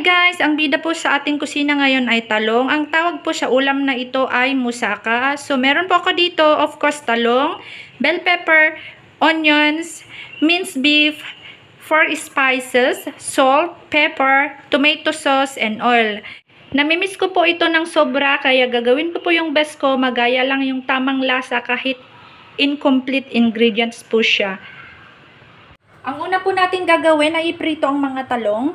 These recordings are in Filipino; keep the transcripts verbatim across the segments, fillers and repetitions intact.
guys, ang bida po sa ating kusina ngayon ay talong. Ang tawag po sa ulam na ito ay musaka. So meron po ako dito, of course, talong, bell pepper, onions, minced beef, four spices, salt, pepper, tomato sauce, and oil. Namimiss ko po ito ng sobra, kaya gagawin ko po yung best ko, magaya lang yung tamang lasa kahit incomplete ingredients po siya. Ang una po natin gagawin ay iprito ang mga talong.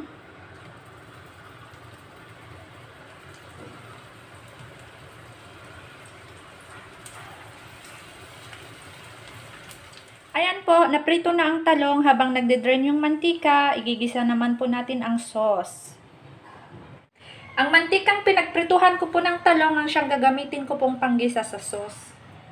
Ayan po, naprito na ang talong. Habang nagde-drain yung mantika, igigisa naman po natin ang sauce. Ang mantikang pinagprituhan ko po ng talong ang siyang gagamitin ko pong panggisa sa sauce.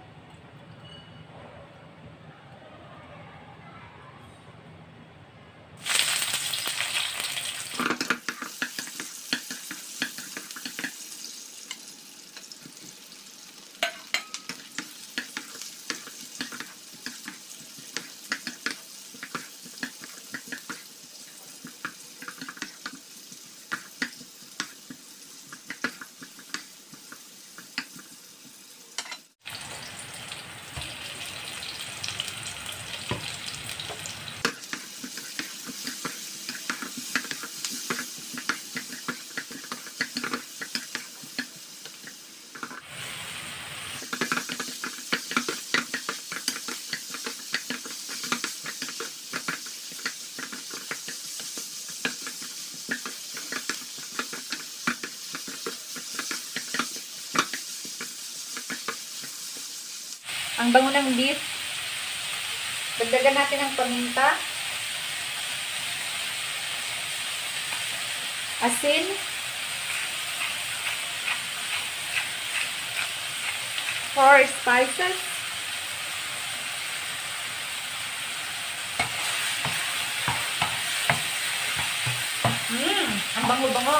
Ang bango ng beef. Dagdagan natin ang paminta, asin, four spices, Mmm, ang bango-bango.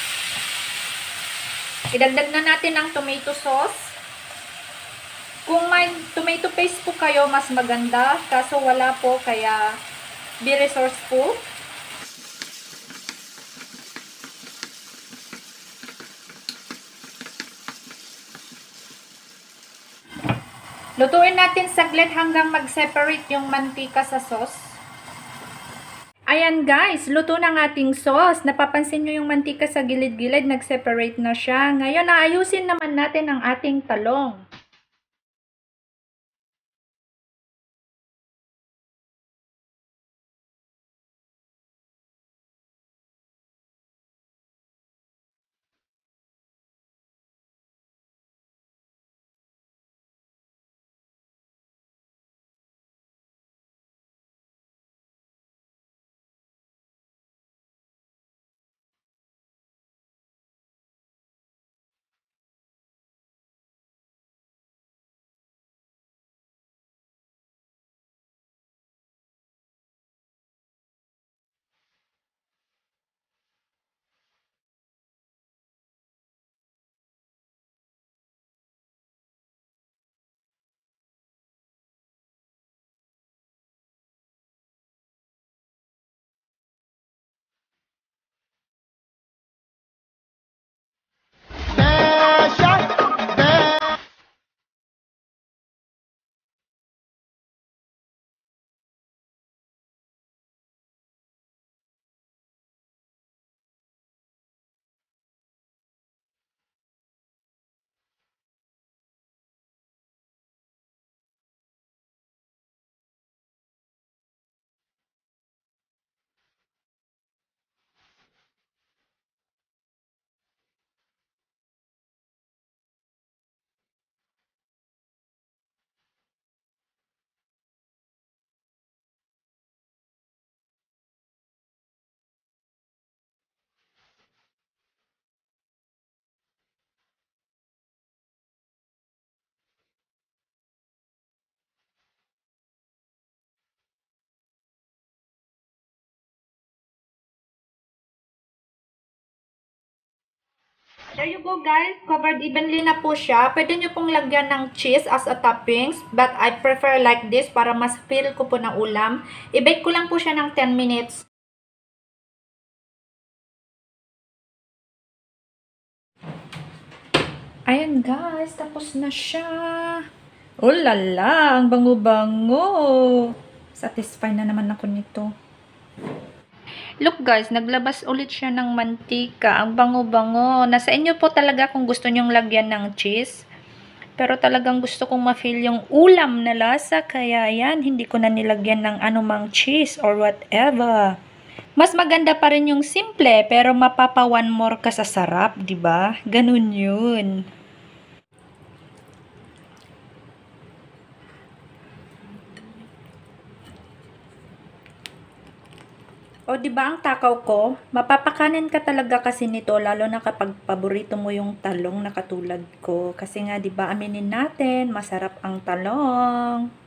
Idagdag na natin ang tomato sauce. Kung may tomato paste po kayo, mas maganda. Kaso wala po, kaya be resourceful. Lutuin natin saglit hanggang mag-separate yung mantika sa sauce. Ayan guys, luto ng ating sauce. Napapansin nyo yung mantika sa gilid-gilid, nag-separate na siya. Ngayon, naayusin naman natin ang ating talong. There you go guys, covered evenly na po siya. Pwede nyo pong lagyan ng cheese as a toppings, but I prefer like this para mas feel ko po ng ulam. I-bake ko lang po siya ng ten minutes. Ayan guys, tapos na siya. Oh lala, ang bango-bango. Satisfy na naman ako nito. Look guys, naglabas ulit siya ng mantika. Ang bango-bango. Nasa inyo po talaga kung gusto nyong lagyan ng cheese. Pero talagang gusto kong ma-feel yung ulam na lasa. Kaya yan, hindi ko na nilagyan ng anumang cheese or whatever. Mas maganda pa rin yung simple, pero mapapa one more ka sa sarap, di ba? Ganun yun. O, di ba ang takaw ko? Mapapakanin ka talaga kasi nito, lalo na kapag paborito mo yung talong na katulad ko. Kasi nga, di ba, aminin natin, masarap ang talong.